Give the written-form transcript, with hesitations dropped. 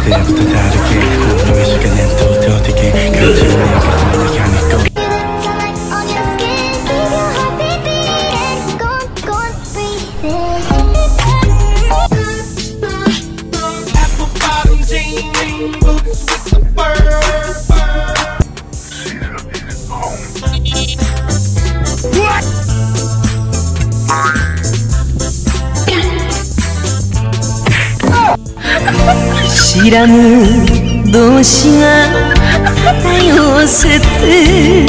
그때부터 다르게 하루의 시간은 또 더디게 가지고 내 가슴을 향해 고 知らぬ同士が寄せて